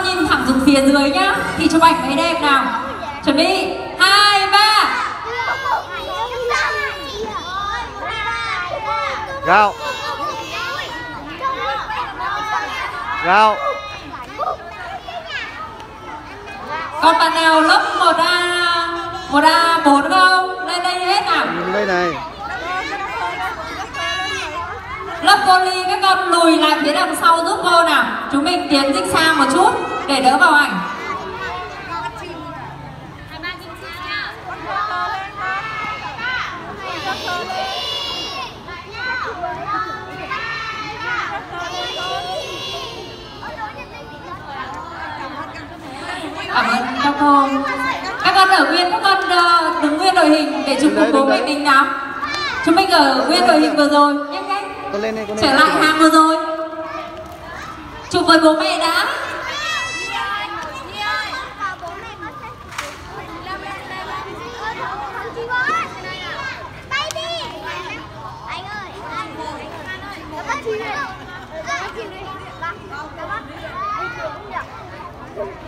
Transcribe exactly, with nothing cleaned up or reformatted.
con nhìn thẳng xuống phía dưới nhá, thì chụp ảnh mới đẹp nào. Chuẩn bị, hai, ba. Gạo. Gạo. Còn bạn nào lớp một A, một A bốn không? Lên đây hết nào. Nhìn đây này. Lớp cô Ly các con lùi lại phía đằng sau giúp cô nào. Chúng mình tiến dịch sang một chút để đỡ vào ảnh. Cảm ơn các cô. Các con ở nguyên, các con uh, đứng nguyên đội hình để chụp cùng bố mẹ mình nào. Chúng mình ở nguyên đội hình vừa rồi. Nhanh nhanh. Trở lại hàng vừa rồi. Chụp với bố mẹ đã. Anh ơi.